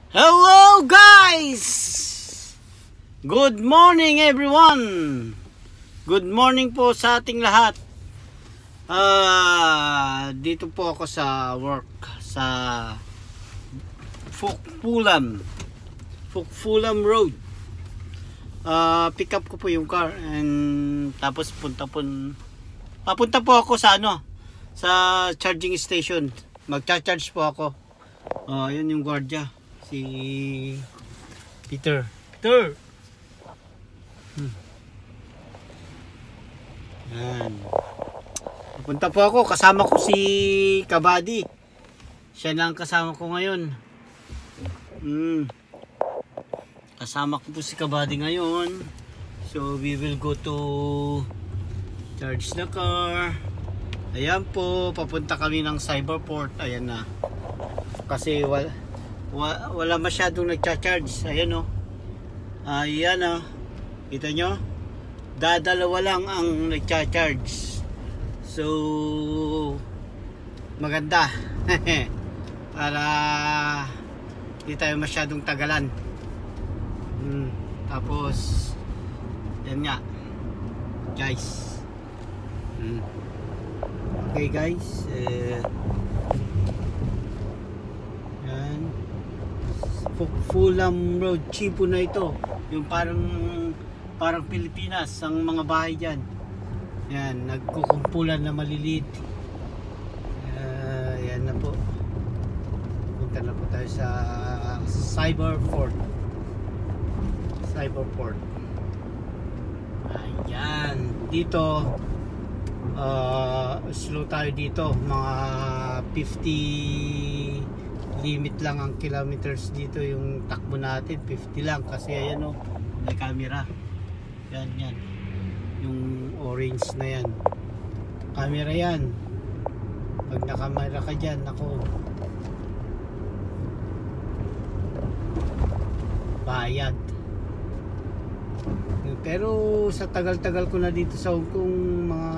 Hello guys! Good morning everyone! Good morning po sa ating lahat. Dito po ako sa work sa Fukfulam Road. Pick up ko po yung car and tapos papunta po ako sa sa charging station. Magcha-charge po ako. Yun yung guardia. Si Peter. Yan. Pupunta po ako. Kasama ko si Kabady. Siya lang kasama ko ngayon. Kasama ko po si Kabady ngayon. So we will go to charge the car. Ayan po. Papunta kami ng Cyberport. Ayan na. Kasi wala masyadong nagcha-charge. Ayan o. Ayan o. Kita nyo? Dadalawa lang ang nagcha-charge. So maganda. Para hindi tayo masyadong tagalan. Tapos yan nga guys. Okay guys, yan Fukfulam Road, Cebu na ito. Yung parang Pilipinas ang mga bahay dyan. Yan, nagkukumpulan na maliliit. Yan na po. Punta na po tayo sa Cyberport. Ayan, dito slow tayo dito. Mga 50 limit lang ang kilometers dito. Yung takbo natin 50 lang kasi ayan o, may camera. Yan yung orange na yan, camera yan. Pag nakamera ka dyan, ako bayad. Pero sa tagal-tagal ko na dito sa Hong Kong mga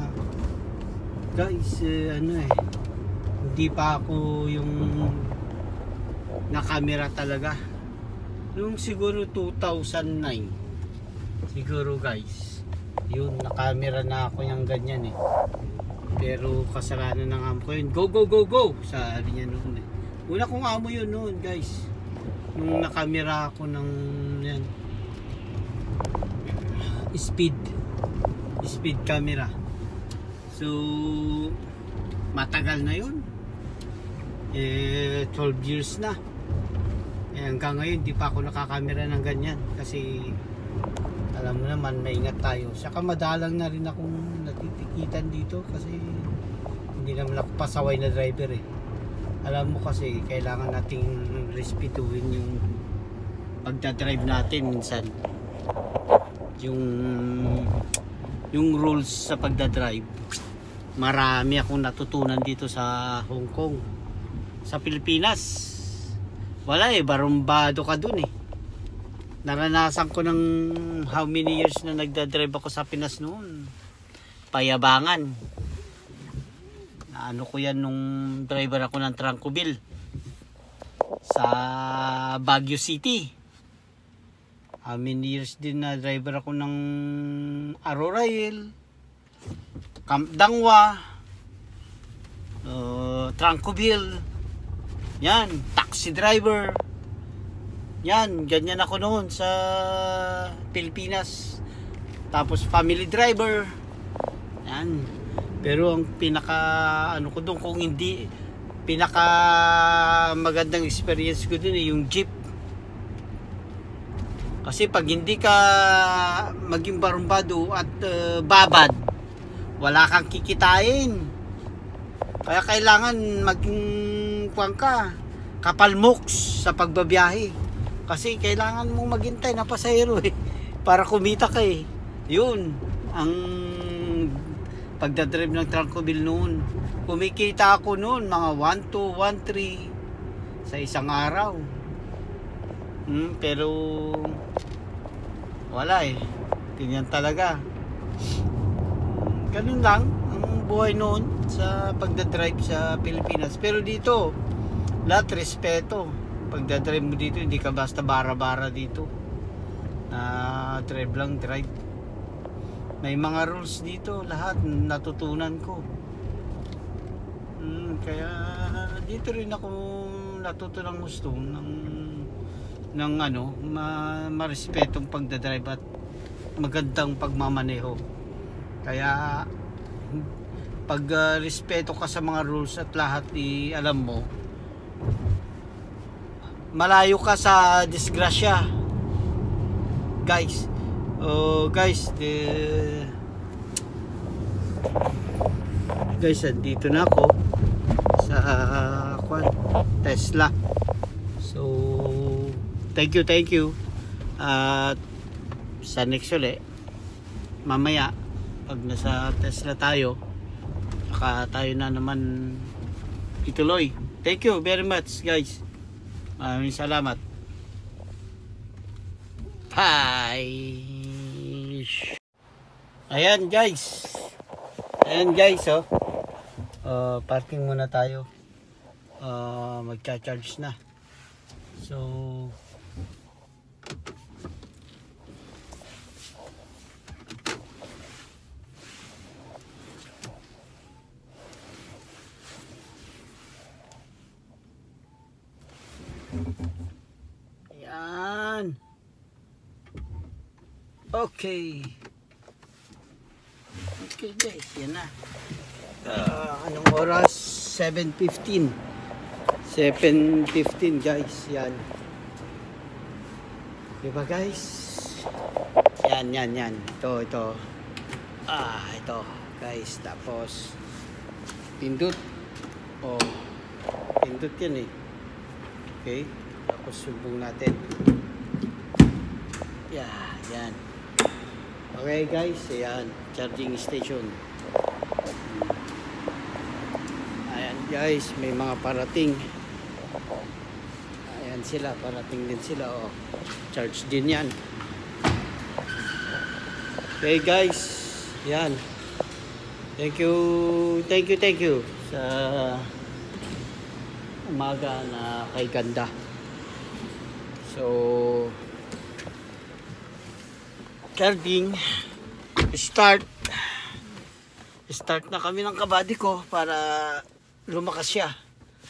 guys, hindi pa ako yung nakamera talaga. Nung siguro 2009 siguro guys, yun, nakamera na ako yung ganyan pero kasalanan ng amo ko yun. Go sabi niya noon una kong amo yun noon guys, nung nakamera ako ng yan speed camera. So matagal na yun, 12 years na. Hanggang ngayon di pa ako nakakamera ng ganyan kasi alam mo naman, maingat tayo. Saka madalang na rin akong natitikitan dito kasi hindi naman ako pasaway na driver Alam mo kasi kailangan nating respetuhin yung pagdadrive natin minsan. Yung rules sa pagdadrive, marami akong natutunan dito sa Hong Kong. Sa Pilipinas wala barumbado ka dun Naranasan ko ng how many years na nagdadrive ako sa Pinas noon, payabangan. Ano ko yan nung driver ako ng Tranquil sa Baguio City. How many years din na driver ako ng Arorail, Camp Dangwa, Tranquil. Yan, taxi driver. Yan, ganyan ako noon sa Pilipinas. Tapos family driver. Yan. Pero ang pinaka ko doon, kung hindi pinaka magandang experience ko doon yung jeep. Kasi pag hindi ka maging barumbado at babad, wala kang kikitain. Kaya kailangan maging kapalmoks sa pagbabiyahe. Kasi kailangan mong maghintay na pasahero para kumita ka Yun ang pagdadrive ng Tranquil noon. Kumikita ako noon mga 1,200, 1,300 sa isang araw. Pero wala ganyan talaga. Ganun lang ang buhay noon sa pagdadrive sa Pilipinas. Pero dito lahat respeto. pagdadrive mo dito, hindi ka basta bara-bara dito na drive lang drive. May mga rules dito, lahat natutunan ko. Kaya dito rin ako natuto ng gusto ng ano, marespetong pagdadrive at magandang pagmamaneho. Kaya pag respeto ka sa mga rules at lahat alam mo, malayo ka sa disgrasya, guys. Guys, dito na ako sa Tesla. So thank you at sa next ulit mamaya pag nasa Tesla tayo, saka tayo na naman ituloy. Thank you very much, guys. Maraming salamat. Bye. Ayan guys, parking muna tayo. Magcha-charge na. So ayan. Okay guys, yan na. Anong oras? 7:15 guys, yan. Diba guys? Yan. Ito. Ito guys. Tapos pindot. Pindot yan eh. Okay. Tapos subong natin. Yan. Okay guys, ayan, charging station. Ayan guys, may mga parating. Ayan sila, parating din sila. Charge din yan. Okay guys, ayan. Thank you sa umaga na kay ganda. So charging, start na kami ng kabady ko para lumakas siya.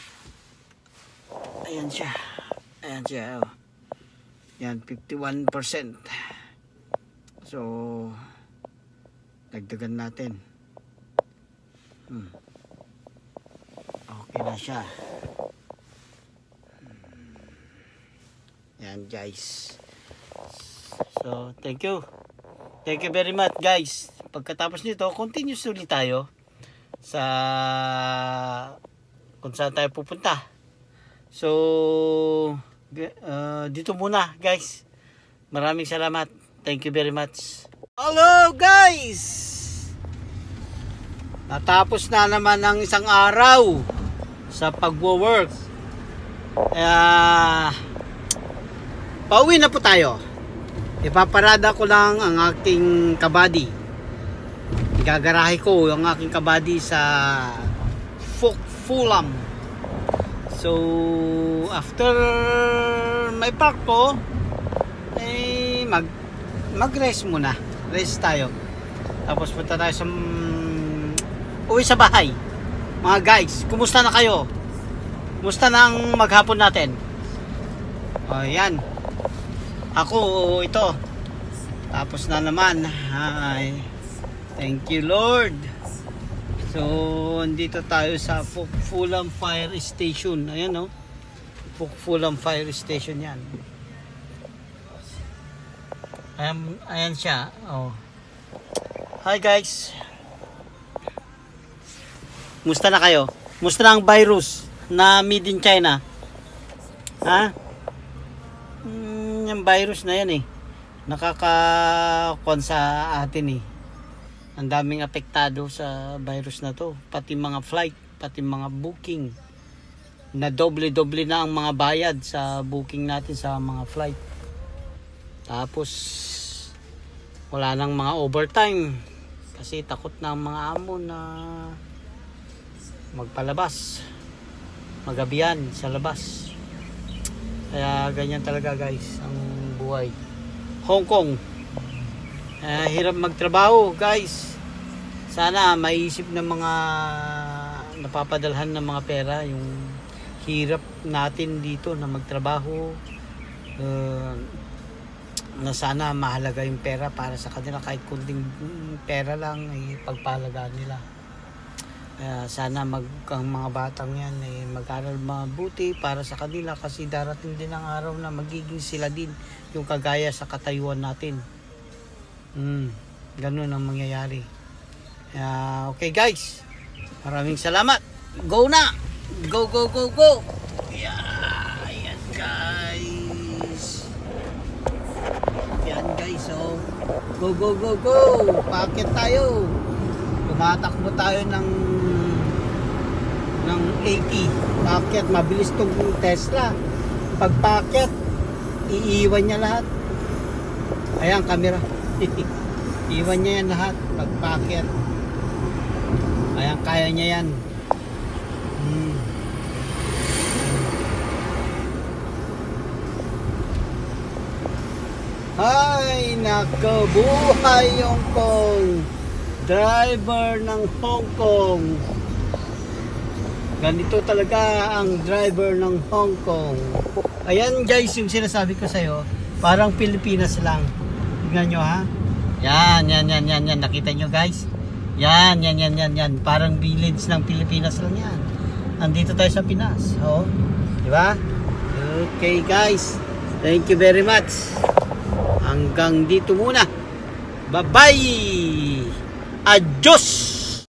Ayan siya. Yan, 51%. So dagdagan natin. Okay na siya. Yan guys. So thank you very much guys. Pagkatapos nito, continuous ulit tayo sa kung saan tayo pupunta. So dito muna guys. Maraming salamat. Thank you very much. Hello guys, natapos na naman ang isang araw sa pagwo-work. Pauwi na po tayo. Ipaparada ko lang ang aking kabady. Igagarahe ko ang aking kabady sa Fulham. So after may park ko, mag-rest muna. Rest tayo. Tapos punta tayo sa uwi sa bahay. Mga guys, kumusta na kayo? Kumusta na ang maghapon natin? Ayan. Ako ito. Tapos na naman. Hi. Thank you Lord. So andito tayo sa Fulham Fire Station. Ayan Fulham Fire Station yan. Ayan siya. Hi guys. Musta na kayo? Musta na ang virus na made in China? Yung virus na yan nakakakon sa atin Ang daming apektado sa virus na to, pati mga flight, pati mga booking. Na doble na ang mga bayad sa booking natin sa mga flight. Tapos wala nang mga overtime kasi takot na ang mga amo na magpalabas, magabihan sa labas. Kaya ganyan talaga guys ang buhay. Hong Kong, hirap magtrabaho guys. Sana maisip ng mga napapadalhan ng mga pera yung hirap natin dito na magtrabaho, na sana mahalaga yung pera para sa kanila, kahit kunting pera lang ay pagpahalagaan nila. Sana ang mga batang yan ay mag-aral mabuti para sa kanila, kasi darating din ang araw na magiging sila din yung kagaya sa katayuan natin. Ganun ang mangyayari. Okay guys, maraming salamat. Go na, go go go go. Yan guys, so go go go go. Paakyat tayo, tumatakbo tayo ng 80. Paakyat, mabilis tong Tesla. Pag paakyat, iiwan niya lahat. Ayan camera. Iwan niya yan lahat pag paakyat. Ayan, kaya niya yan. Ay, nako, buhay Hong Kong. Driver ng Hong Kong. Ganito talaga ang driver ng Hong Kong. Ayan guys, yung sinasabi ko sa'yo, parang Pilipinas lang. Tignan nyo ha. Yan. Nakita nyo guys? Yan. Parang village ng Pilipinas lang yan. Nandito tayo sa Pinas. Oh, diba? Okay guys. Thank you very much. Hanggang dito muna. Bye-bye. Adios.